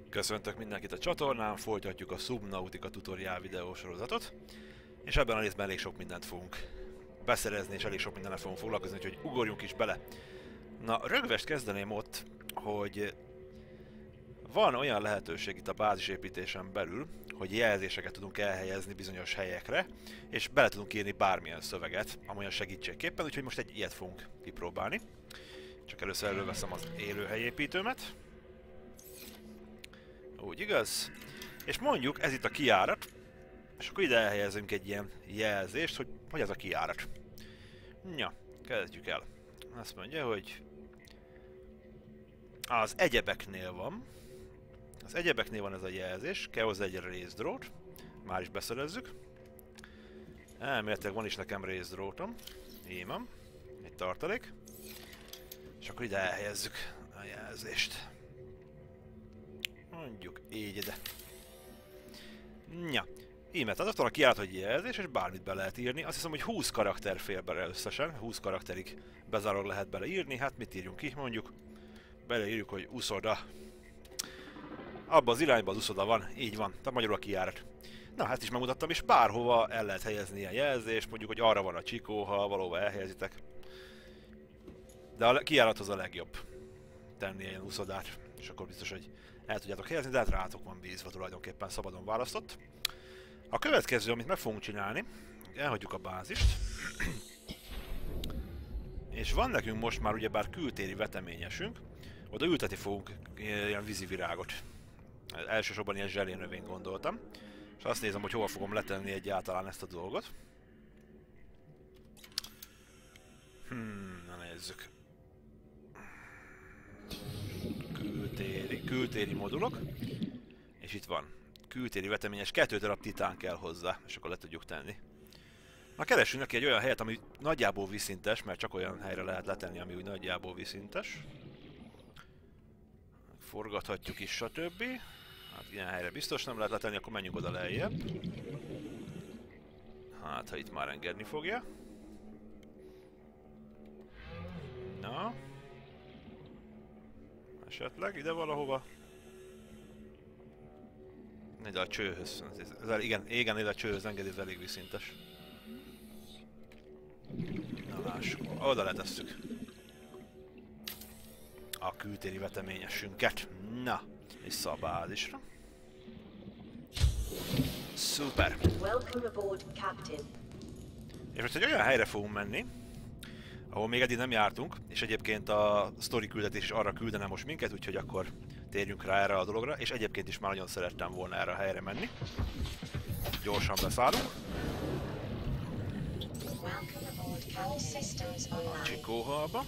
Köszöntök mindenkit a csatornán, folytatjuk a Subnautica tutorial videósorozatot, és ebben a részben elég sok mindent fogunk beszerezni, és elég sok mindennel fogunk foglalkozni, úgyhogy ugorjunk is bele. Na, rögvest kezdeném ott, hogy van olyan lehetőség itt a bázisépítésen belül, hogy jelzéseket tudunk elhelyezni bizonyos helyekre, és bele tudunk írni bármilyen szöveget, amolyan segítségképpen, úgyhogy most egy ilyet fogunk kipróbálni. Csak először előveszem az élőhelyépítőmet. Úgy igaz? És mondjuk ez itt a kijárat, és akkor ide elhelyezünk egy ilyen jelzést, hogy ez a kijárat. Ja, kezdjük el. Azt mondja, hogy az egyebeknél van. Az egyebeknél van ez a jelzés, kell hozzá egy részdrót. Már is beszerezzük. Elméletileg van is nekem részdrótom. Ímem. Egy tartalék. És akkor ide elhelyezzük a jelzést. Mondjuk így ide. Ja. Íme, tehát ott van a kijárat, hogy jelzés, és bármit be lehet írni. Azt hiszem, hogy 20 karakter fér bele összesen. 20 karakterig bezárólag lehet beleírni. Hát mit írjunk ki? Mondjuk beleírjuk, hogy uszoda. Abba az irányba az uszoda van. Így van. Tehát magyarul a kijárat. Na, hát is megmutattam, és bárhova el lehet helyezni ilyen jelzést. Mondjuk, hogy arra van a csikó, ha valóban elhelyezitek. De a kijárathoz a legjobb tenni ilyen uszodát. És akkor biztos, hogy el tudjátok helyezni, de hát rátok van bízva, tulajdonképpen szabadon választott. A következő, amit meg fogunk csinálni, elhagyjuk a bázist. És van nekünk most már ugyebár kültéri veteményesünk, oda ültetni fogunk ilyen vízivirágot. Elsősorban ilyen zselénövényt gondoltam. És azt nézem, hogy hol fogom letenni egyáltalán ezt a dolgot. Na nézzük. Kültéri modulok. És itt van. Kültéri veteményes, 2 darab titán kell hozzá, és akkor le tudjuk tenni. Na, keressünk neki egy olyan helyet, ami nagyjából vízszintes, mert csak olyan helyre lehet letenni, ami úgy nagyjából vízszintes. Forgathatjuk is, stb. Hát ilyen helyre biztos nem lehet letenni, akkor menjünk oda lejjebb. Hát, ha itt már engedni fogja. Na. Esetleg ide valahova. Ide a csőhöz. Igen, ide a csőhöz engedi, ez elég vízszintes. Na lássuk, oda letesszük a kültéri veteményesünket. Na, vissza a bázisra. Szuper! És most egy olyan helyre fogunk menni, ahol még eddig nem jártunk, és egyébként a sztori küldetés is arra küldene most minket, úgyhogy akkor térjünk rá erre a dologra, és egyébként is már nagyon szerettem volna erre a helyre menni. Gyorsan beszállunk. A Csikóhalba.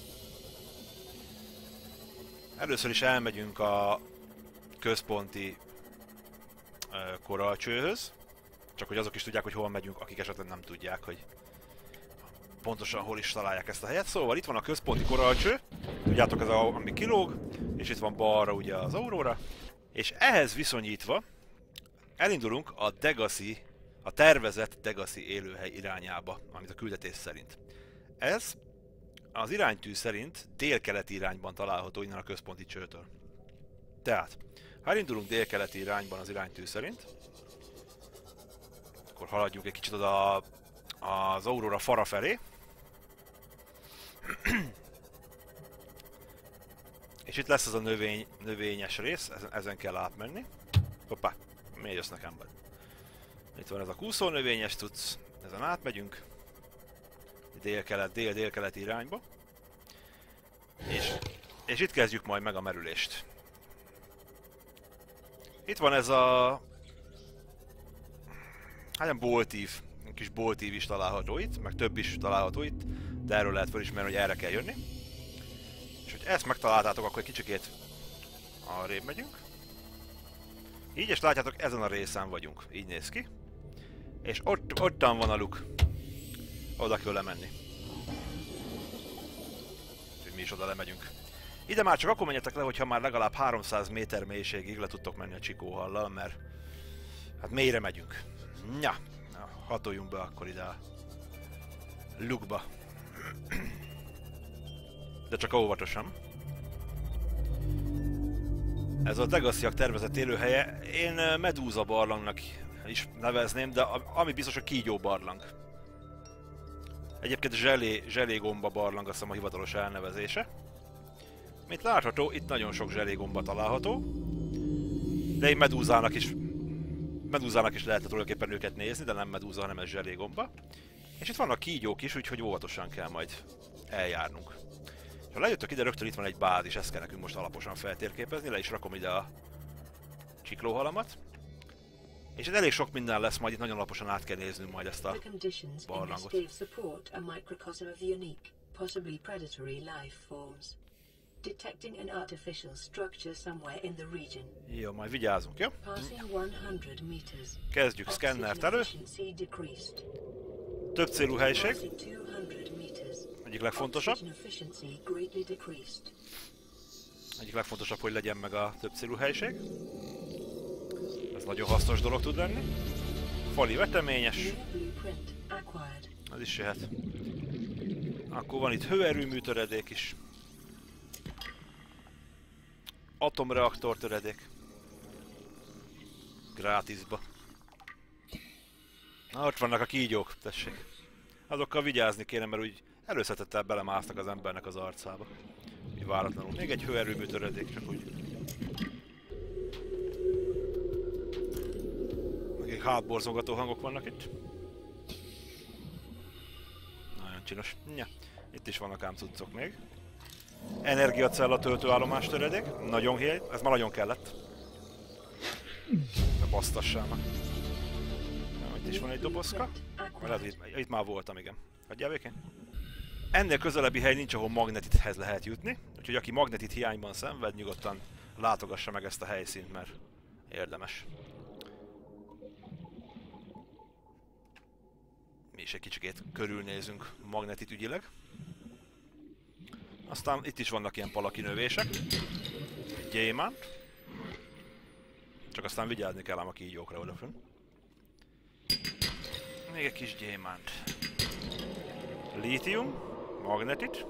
Először is elmegyünk a központi korallcsőhöz, csak hogy azok is tudják, hogy hol megyünk, akik esetleg nem tudják, hogy pontosan hol is találják ezt a helyet. Szóval itt van a központi korallcső, tudjátok, ez ami kilóg, és itt van balra ugye az Aurora, és ehhez viszonyítva elindulunk a Degasi, a tervezett Degasi élőhely irányába, amit a küldetés szerint. Ez az iránytű szerint délkeleti irányban található innen a központi csőtől. Tehát, ha elindulunk délkeleti irányban az iránytű szerint, akkor haladjunk egy kicsit oda az Aurora fara felé. És itt lesz az a növényes rész, ezen kell átmenni. Hoppá, miért jössz nekem be? Itt van ez a kúszó növényes tudsz, ezen átmegyünk. Dél-keleti irányba. És itt kezdjük majd meg a merülést. Itt van ez a... hát ilyen boltív, egy kis boltív is található itt, meg több is található itt, de erről lehet felismerni, hogy erre kell jönni. És hogy ezt megtaláltátok, akkor egy kicsikét arrébb megyünk. Így, és látjátok, ezen a részen vagyunk. Így néz ki. És ottan van a luk. Oda kell lemenni. Úgyhogy mi is oda lemegyünk. Ide már csak akkor menjetek le, hogyha már legalább 300 méter mélységig le tudtok menni a Csikóhallal, mert hát mélyre megyünk. Ja, hatoljunk be akkor ide a lukba. De csak óvatosan. Ez a Degassziak tervezett élőhelye. Én Medúza barlangnak is nevezném, de ami biztos a kígyó barlang. Egyébként zselégomba barlang, azt hiszem a hivatalos elnevezése. Mint látható, itt nagyon sok zselégomba található. De én medúzának is lehetne tulajdonképpen őket nézni, de nem medúza, hanem ez zselégomba. És itt vannak kígyók is, úgyhogy óvatosan kell majd eljárnunk. És ha lejöttök ide, rögtön itt van egy bázis, ezt kell nekünk most alaposan feltérképezni, le is rakom ide a csiklóhalamat. És itt elég sok minden lesz, majd itt nagyon alaposan át kell néznünk majd ezt a barlangot. Jó, majd vigyázunk, jó? Kezdjük szkennert elő. Több célú helység. Egyik legfontosabb. Hogy legyen meg a több célú helység. Ez nagyon hasznos dolog tud lenni. Fali veteményes. Ez is jöhet. Akkor van itt hőerőmű töredék is. Atomreaktor töredék. Grátisba. Na, ott vannak a kígyók, tessék. Azokkal vigyázni kéne, mert úgy előszetettel belemásznak az embernek az arcába. Úgy váratlanul. Még egy hőerőmű töredék, csak úgy. Még hátborzongató hangok vannak itt. Nagyon csinos. Ja. Itt is vannak ám cuccok még. Energiacella töltőállomás töredék. Nagyon hiány. Ez már nagyon kellett. De basztassának. Itt is van egy dobozka. Itt már voltam, igen. Hagyjál békén. Ennél közelebbi hely nincs, ahol magnetithez lehet jutni. Úgyhogy aki magnetit hiányban szenved, nyugodtan látogassa meg ezt a helyszínt, mert érdemes. Mi is egy kicsikét körülnézünk magnetit ügyileg. Aztán itt is vannak ilyen palakinövések. Gyémánt. Csak aztán vigyázni kell ám a kígyókra odafönn. Még egy kis gyémánt. Lítium. Magnetit.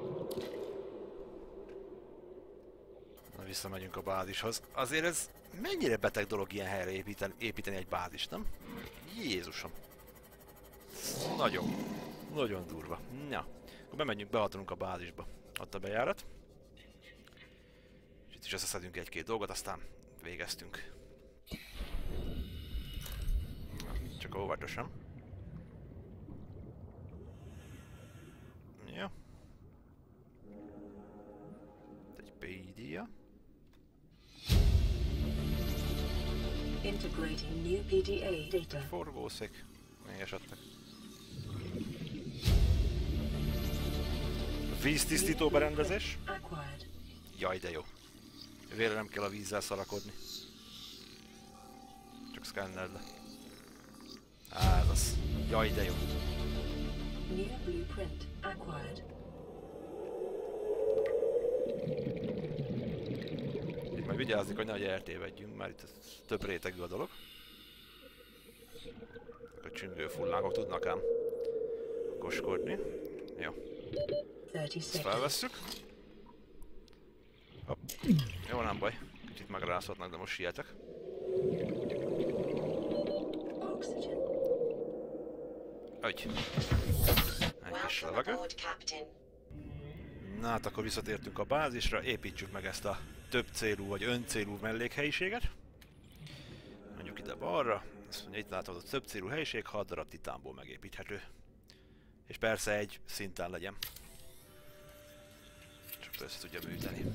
Na, visszamegyünk a bázishoz. Azért ez mennyire beteg dolog ilyen helyre építeni egy bázist, nem? Jézusom. Nagyon durva. Na, akkor bemegyünk, behatunk a bázisba. Ott a bejárat. És itt is összeszedünk egy-két dolgot, aztán végeztünk. Na, csak óvatosan. Jó. Egy PDA. Integrating new PDA data. Forgószék. Még esetleg. Víztisztító berendezés. Jaj, de jó. Vére nem kell a vízzel szarakodni. Csak szkenneld le. Ez az. Jaj, de jó. Itt majd vigyázzunk, hogy nehogy eltévedjünk, mert itt több rétegű a dolog. A csüngő fullánkok tudnak ám koskodni. Jó. Ezt felvesszük. Hopp. Jó, nem baj. Kicsit megrázhatnak, de most sietek. Egy kis levegő. Na hát akkor visszatértünk a bázisra, építsük meg ezt a több célú vagy öncélú mellékhelyiséget. Mondjuk ide balra. Azt mondja, itt látod, a több célú helyiség 6 darab titánból megépíthető. És persze egy szinten legyen. Csak össze tudja műteni.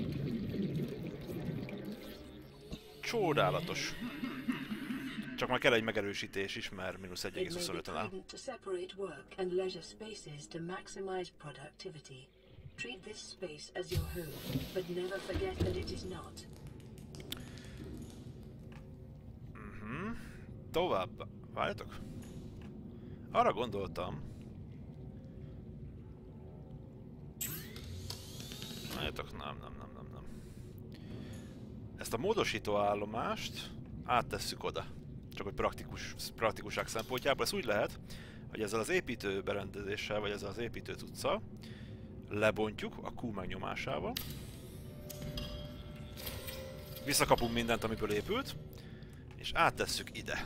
Csodálatos. Csak már kell egy megerősítés is, mert mínusz 1,25-en áll. Tovább. Várjatok. Arra gondoltam. Várjatok, nem. Ezt a módosító állomást áttesszük oda. Csak hogy praktikuság szempontjából. Ez úgy lehet, hogy ezzel az építő berendezéssel, vagy ezzel az építő cuccal lebontjuk a Q megnyomásával. Visszakapunk mindent, amiből épült, és áttesszük ide.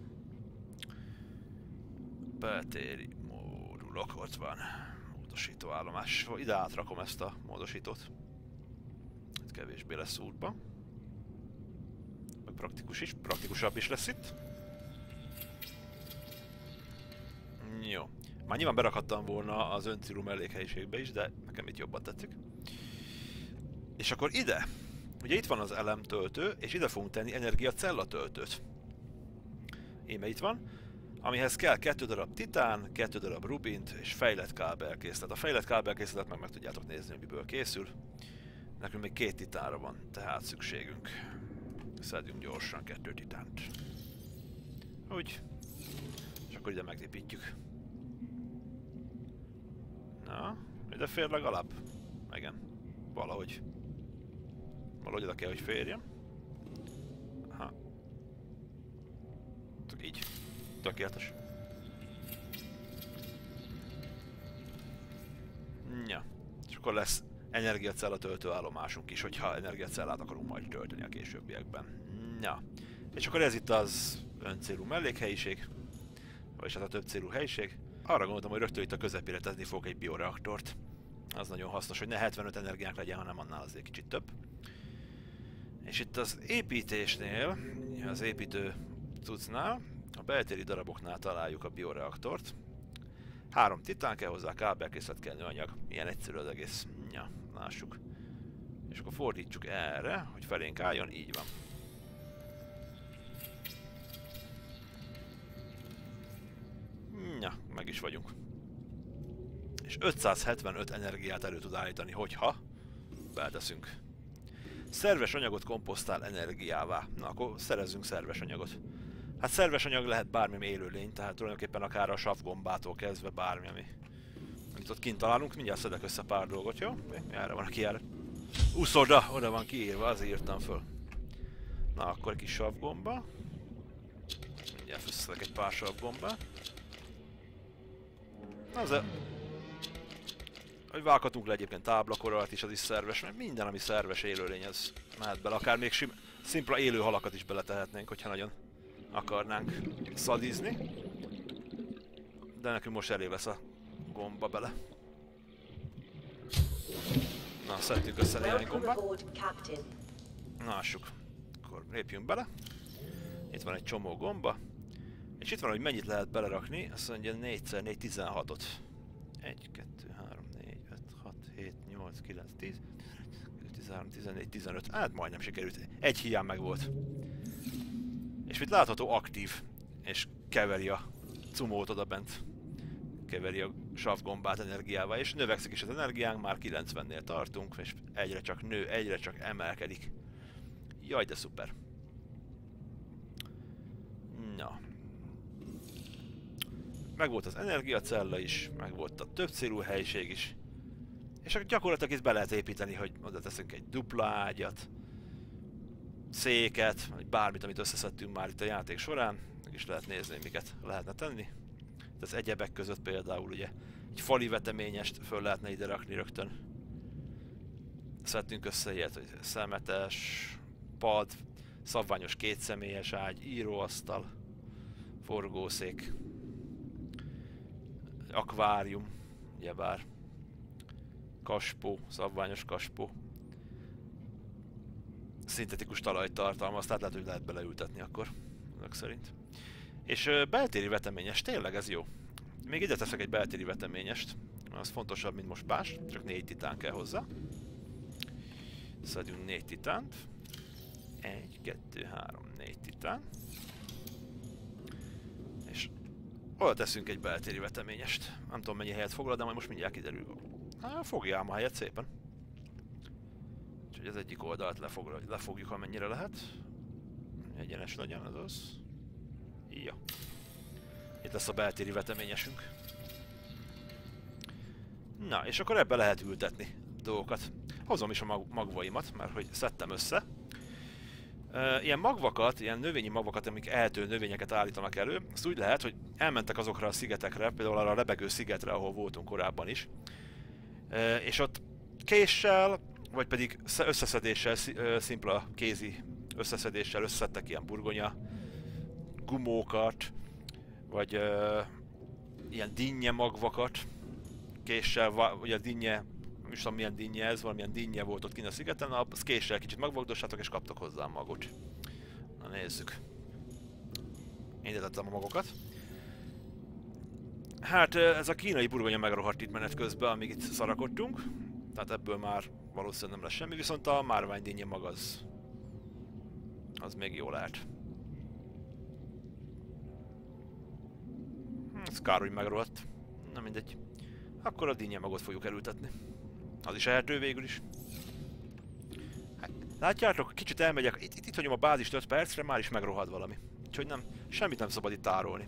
Beltéri módulok, ott van. Módosító állomás. Ide átrakom ezt a módosítót. Itt kevésbé lesz útba. Meg praktikus is, praktikusabb is lesz itt. Jó. Már nyilván berakhattam volna az öncélú mellékhelyiségbe is, de nekem itt jobban tetszik. És akkor ide, ugye itt van az elemtöltő, és ide fogunk tenni energiacella töltőt. Íme itt van, amihez kell 2 darab titán, 2 darab rubint és fejlett kábelkészlet. A fejlett kábelkészletet meg tudjátok nézni, hogy miből készül. Nekünk még 2 titánra van, tehát szükségünk. Szedjünk gyorsan 2 titánt. Úgy. És akkor ide megépítjük. Na, ide fér legalább? Igen. Valahogy. Valahogy oda kell, hogy férjen. Aha. Így. Tökéletes. Ja. És akkor lesz energiacella töltőállomásunk is, hogyha energiacellát akarunk majd tölteni a későbbiekben. Ja. És akkor ez itt az öncélú mellékhelyiség. Vagyis hát a több célú helyiség. Arra gondoltam, hogy rögtön itt a közepére tenni fogok egy bioreaktort. Az nagyon hasznos, hogy ne 75 energiánk legyen, hanem annál azért kicsit több. És itt az építésnél, az építő cuccnál, a beltéri daraboknál találjuk a bioreaktort. 3 titán kell hozzá, kábelkészlet, kenőanyag. Ilyen egyszerű az egész. Ja, lássuk. És akkor fordítsuk erre, hogy felénk álljon, így van. Ja, meg is vagyunk. És 575 energiát elő tud állítani, hogyha beleteszünk. Szerves anyagot komposztál energiává. Na, akkor szerezzünk szerves anyagot. Hát szerves anyag lehet bármi élőlény, tehát tulajdonképpen akár a savgombától kezdve bármi, amit ott kint találunk. Mindjárt szedek össze pár dolgot, jó? Erre van, aki erre. Uszoda! Oda van kiírva, azért írtam föl. Na, akkor egy kis savgomba. Mindjárt összeszedek egy pár savgombát. Azért... hogy vághatunk le egyébként táblakoralt is, az is szerves, mert minden, ami szerves élőlény, ez mehet bele. Akár még szimpla élő halakat is beletehetnénk, hogyha nagyon akarnánk szadizni. De nekünk most elég lesz a gomba bele. Na, szedtünk össze néhány gombát. Na, lássuk. Akkor lépjünk bele. Itt van egy csomó gomba. És itt van, hogy mennyit lehet belerakni. Azt mondja 4x4 16-ot. 1, 2, 3, 4, 5, 6, 7, 8, 9, 10, 13, 14, 15. Hát majdnem sikerült. Egy hiány meg volt. És mit látható, aktív. És keveri a cumót oda bent. Keveri a savgombát energiával. És növekszik is az energiánk, már 90-nél tartunk. És egyre csak nő, egyre csak emelkedik. Jaj, de szuper. Na. Megvolt az energiacella is, megvolt a több célú helység is. És akkor gyakorlatilag itt be lehet építeni, hogy oda teszünk egy dupla ágyat, széket, vagy bármit, amit összeszedtünk már itt a játék során. Meg is lehet nézni, miket lehetne tenni. Ez egyebek között például ugye egy fali veteményest föl lehetne ide rakni rögtön. Szedtünk össze ilyet, hogy szemetes, pad, szabványos kétszemélyes ágy, íróasztal, forgószék, akvárium, ugyebár, kaspó, szabványos kaspó, szintetikus talajt tartalmaz, tehát lehet, hogy lehet beleültetni akkor, önök szerint. És beltéri veteményes, tényleg ez jó. Még ide teszek egy beltéri veteményest, az fontosabb, mint most más, csak 4 titán kell hozzá. Szedjünk 4 titánt. 1, 2, 3, 4 titán. És oda teszünk egy beltéri veteményest. Nem tudom mennyi helyet foglal, de majd most mindjárt kiderül. Hát fogjál a helyet szépen. Úgyhogy az egyik oldalt lefogjuk amennyire lehet. Egyenes legyen az az. Ja. Itt lesz a beltéri veteményesünk. Na, és akkor ebbe lehet ültetni dolgokat. Hozom is a magvaimat, mert hogy szedtem össze. Ilyen magvakat, ilyen növényi magvakat, amik eltő növényeket állítanak elő, azt úgy lehet, hogy elmentek azokra a szigetekre, például arra a lebegő szigetre, ahol voltunk korábban is. És ott késsel, vagy pedig összeszedéssel, szimpla kézi összeszedéssel összeszedtek ilyen burgonya gumókat, vagy ilyen dinnye magvakat, késsel, ugye a dinnye, nem is tudom milyen dinnye ez, valamilyen dinnye volt ott kint a szigeten, azt késsel kicsit magvagdossátok és kaptok hozzá a magot. Na nézzük. Én ide tettem a magokat. Hát ez a kínai burgonya megrohadt itt menet közben, amíg itt szarakodtunk. Tehát ebből már valószínűleg nem lesz semmi, viszont a márványdinnye mag az még jó lehet. Ez kár, hogy megrohadt. Na mindegy. Akkor a dinnye magot fogjuk elültetni. Az is ehető végül is. Hát, látjátok, kicsit elmegyek, itt hagyom a bázist 5 percre, már is megrohad valami. Úgyhogy nem, semmit nem szabad itt tárolni.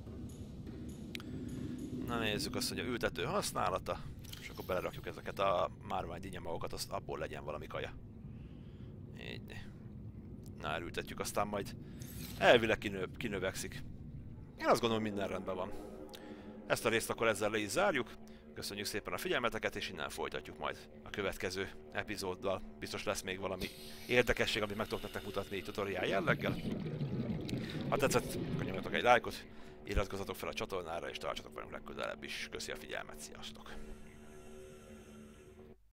Na nézzük azt, hogy a ültető használata. És akkor belerakjuk ezeket a márványdinnye magokat, azt abból legyen valami kaja. Így. Na, elültetjük, aztán majd elvileg kinövekszik. Én azt gondolom, minden rendben van. Ezt a részt akkor ezzel le is zárjuk. Köszönjük szépen a figyelmeteket, és innen folytatjuk majd a következő epizóddal. Biztos lesz még valami érdekesség, amit meg tudok nektek mutatni tutoriál jelleggel. Ha tetszett, akkor nyomjatok egy lájkot, iratkozzatok fel a csatornára, és tartsatok velünk legközelebb is. Köszi a figyelmet, sziasztok!